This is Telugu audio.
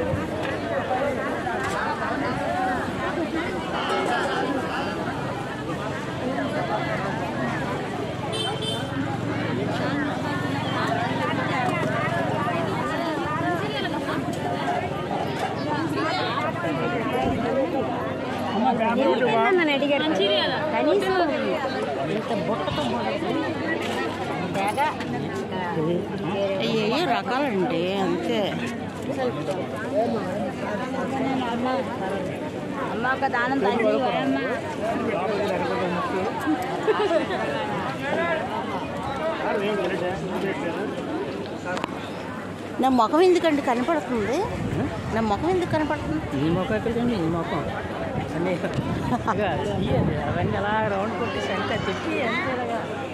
నన్ను అడిగారు కనీసం ఇంత బుట్టతో ఏ రకాలండి అంతే అమ్మ ఒక దానం తండ్రి నా ముఖం ఎందుకండి కనపడుతుంది నా ముఖం ఎందుకు కనపడుతుంది ఈ ముఖం ఎక్కడికండి ఈ ముఖం అవన్నీ అలా రౌండ్ కొట్టేసి అంతా తిప్పి అంతేలాగా